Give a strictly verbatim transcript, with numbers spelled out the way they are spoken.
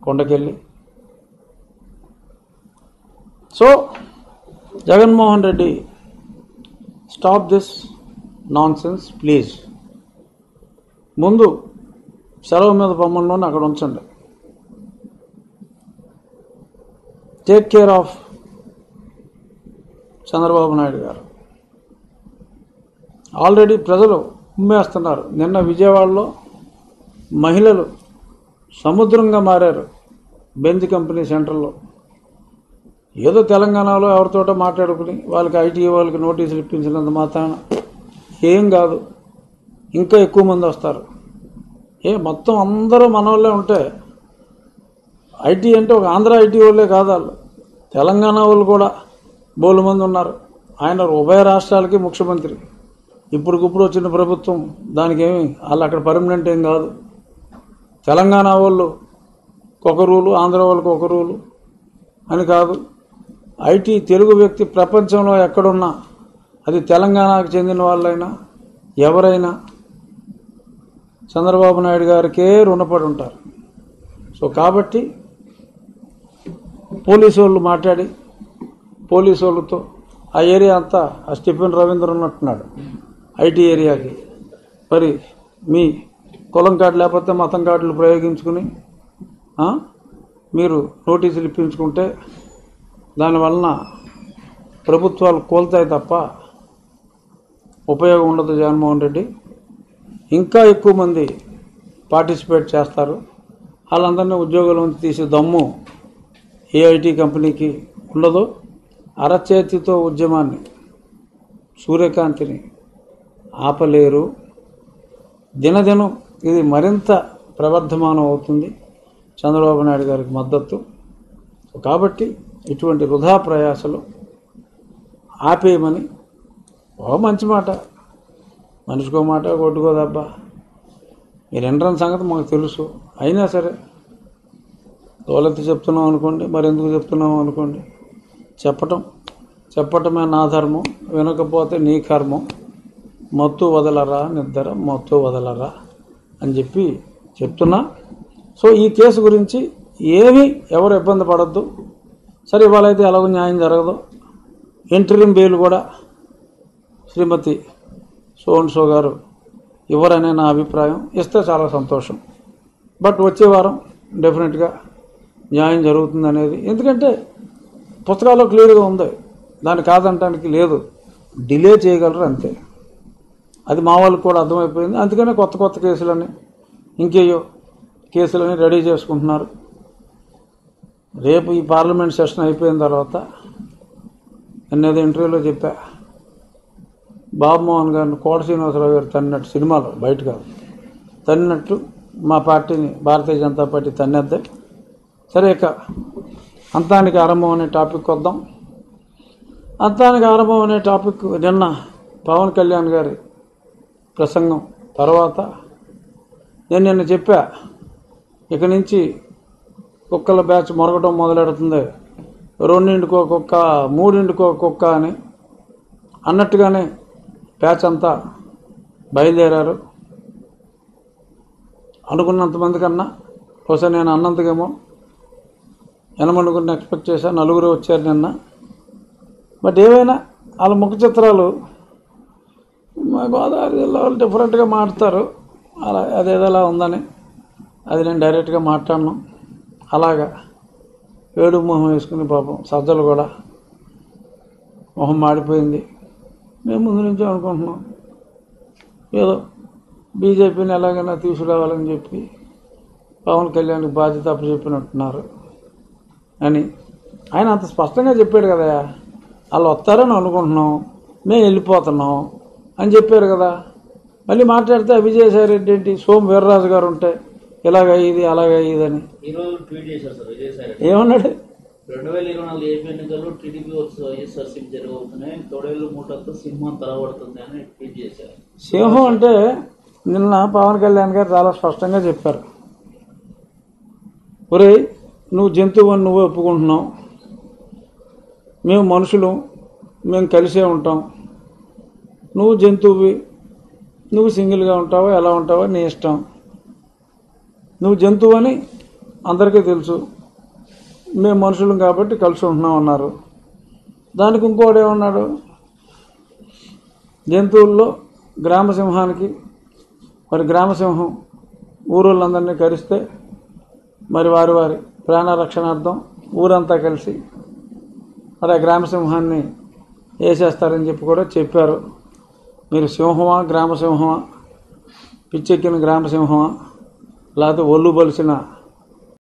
కొండకెళ్ళి. So Jagan Mohan Reddy, stop this nonsense, please. ముందు సెలవు మీద పొమ్మల్లోనే అక్కడ ఉంచండి. Take care of Chandrababu Naidu garu. Already ప్రజలు ఉమ్మేస్తున్నారు. నిన్న విజయవాడలో మహిళలు సముద్రంగా మారారు బెంజ్ కంపెనీ సెంటర్లో. ఏదో తెలంగాణలో ఎవరితోటో మాట్లాడుకుని వాళ్ళకి ఐటీ వాళ్ళకి నోటీసులు ఇప్పించినంత మాత్రాన ఏం కాదు, ఇంకా ఎక్కువ మంది వస్తారు. ఏ మొత్తం అందరూ మన వాళ్ళే ఉంటే ఐటీ అంటే ఒక ఆంధ్ర ఐటీ వాళ్ళే కాదు, వాళ్ళు తెలంగాణ వాళ్ళు కూడా బోలు మంది ఉన్నారు. ఆయన ఉభయ రాష్ట్రాలకి ముఖ్యమంత్రి. ఇప్పుడుకిప్పుడు వచ్చిన ప్రభుత్వం దానికి ఏమి వాళ్ళు అక్కడ పర్మనెంట్ ఏం కాదు. తెలంగాణ వాళ్ళు ఒక రూలు, ఆంధ్ర వాళ్ళకి ఒక రూలు అని కాదు. ఐటీ తెలుగు వ్యక్తి ప్రపంచంలో ఎక్కడున్నా, అది తెలంగాణకు చెందిన వాళ్ళైనా ఎవరైనా చంద్రబాబు నాయుడు గారికే రుణపడి ఉంటారు. సో కాబట్టి పోలీసు వాళ్ళు మాట్లాడి పోలీసు వాళ్ళతో ఆ ఏరియా అంతా ఆ స్టిఫెన్ రవీంద్ర ఉన్నట్టున్నాడు ఐటీ ఏరియాకి. మరి మీ కులం కార్డు లేకపోతే మతం కార్డులు ప్రయోగించుకుని మీరు నోటీసులు ఇప్పించుకుంటే దానివలన ప్రభుత్వాలు కోల్తాయి తప్ప ఉపయోగం ఉండదు. జగన్మోహన్ రెడ్డి ఇంకా ఎక్కువ మంది పార్టిసిపేట్ చేస్తారు. వాళ్ళందరినీ ఉద్యోగాలను తీసే దమ్ము ఏ ఐటీ కంపెనీకి ఉండదు. అరచేతితో ఉద్యమాన్ని, సూర్యకాంతిని ఆపలేరు. దినదినం ఇది మరింత ప్రవర్ధమానం అవుతుంది చంద్రబాబు నాయుడు గారికి మద్దతు. కాబట్టి ఇటువంటి వృధా ప్రయాసలు ఆపేయమని ఓ మంచి మాట, మనిషికో మాట కొట్టుకోదబ్బా. మీరు ఎంట్రన్స్ సంగతి మాకు తెలుసు. అయినా సరే దోలెత్తి చెప్తున్నాం అనుకోండి, మరెందుకు చెప్తున్నాం అనుకోండి. చెప్పటం చెప్పటమే నా ధర్మం, వినకపోతే నీ కర్మం. మత్తు వదలరా నిద్ర మత్తు వదలరా అని చెప్పి చెప్తున్నా. సో ఈ కేసు గురించి ఏమీ ఎవరు ఇబ్బంది పడద్దు. సరే ఇవాళైతే ఎలాగో న్యాయం జరగదు. ఇంటరిమ్ బెయిల్ కూడా శ్రీమతి సోన్ సో గారు ఇవ్వరనే నా అభిప్రాయం. ఇస్తే చాలా సంతోషం. బట్ వచ్చే వారం డెఫినెట్గా న్యాయం జరుగుతుంది అనేది, ఎందుకంటే పుస్తకాల్లో క్లియర్గా ఉంది, దాన్ని కాదంటానికి లేదు. డిలే చేయగలరు అంతే. అది మా వాళ్ళకి కూడా అర్థమైపోయింది. అందుకనే కొత్త కొత్త కేసులని ఇంకేయో కేసులని రెడీ చేసుకుంటున్నారు. రేపు ఈ పార్లమెంట్ సెషన్ అయిపోయిన తర్వాత నిన్నేదో ఇంటర్వ్యూలో చెప్పా, బాబు మోహన్ గారిని కోట శ్రీనివాసరావు గారు తన్నినట్టు, సినిమాలో బయట కాదు, తన్నినట్టు మా పార్టీని భారతీయ జనతా పార్టీ తన్నేద్దే. సరే ఇక అంతానికి ఆరంభం అనే టాపిక్ వద్దాం. అంతానికి ఆరంభం అనే టాపిక్ నిన్న పవన్ కళ్యాణ్ గారి ప్రసంగం తర్వాత నేను నిన్న చెప్పా, ఇక నుంచి కుక్కల బ్యాచ్ మొరగటం మొదలెడుతుంది. రెండింటికో కుక్క, మూడింటికో కుక్క అని అన్నట్టుగానే బ్యాచ్ అంతా బయలుదేరారు. అనుకున్నంతమంది కన్నా ఒకసారి నేను అన్నంతకేమో ఎనమనుకుని ఎక్స్పెక్ట్ చేశాను. నలుగురు వచ్చారు నిన్న. బట్ ఏవైనా వాళ్ళ ముఖ చిత్రాలు మా గోదావరి జిల్లా వాళ్ళు డిఫరెంట్గా మాట్లాడతారు. అలా అదేదోలా ఉందని అది నేను డైరెక్ట్గా మాట్లాడను. అలాగా ఏడు మొహం వేసుకుని పాపం సజ్జలు కూడా మొహం మాడిపోయింది. మేము ముందు నుంచి అనుకుంటున్నాం ఏదో బీజేపీని ఎలాగైనా తీసుకురావాలని చెప్పి పవన్ కళ్యాణ్కి బాధ్యత అప్పచెప్పినట్టున్నారు అని ఆయన అంత స్పష్టంగా చెప్పాడు కదా. వాళ్ళు వస్తారని అనుకుంటున్నాం, మేము వెళ్ళిపోతున్నాం అని చెప్పారు కదా. మళ్ళీ మాట్లాడితే విజయసాయి రెడ్డి ఏంటి, సోము వీర్రాజు గారు ఉంటే ఇలాగ ఇది అలాగ ఇదని ఏమన్నాడు. రెండు వేల ఇరవై నాలుగు ఏపీ ఎన్నికల్లో టీడీపీ వైఎస్ఆర్సీపీ జరగబోతున్నాయి, తొడేళ్ళు మూటతో సింహం తలబడుతుంది అని ట్వీట్ చేశారు. సింహం అంటే నిన్న పవన్ కళ్యాణ్ గారు చాలా స్పష్టంగా చెప్పారు, ఒరే నువ్వు జంతువు అని నువ్వే ఒప్పుకుంటున్నావు, మేము మనుషులు, మేము కలిసే ఉంటాం, నువ్వు జంతువువి, నువ్వు సింగిల్గా ఉంటావో ఎలా ఉంటావో నీ ఇష్టం, నువ్వు జంతువు అని అందరికీ తెలుసు, మేము మనుషులం కాబట్టి కలిసి ఉంటున్నాం అన్నారు. దానికి ఇంకోటి ఏమన్నాడు, జంతువుల్లో గ్రామసింహానికి మరి గ్రామసింహం ఊరోళ్ళందరినీ కరిస్తే మరి వారి వారి ప్రాణరక్షణార్థం ఊరంతా కలిసి మరి ఆ గ్రామసింహాన్ని వేసేస్తారని చెప్పి కూడా చెప్పారు. మీరు సింహమా గ్రామసింహమా, పిచ్చెక్కిన గ్రామసింహమా, లేకపోతే ఒళ్ళు బలిసిన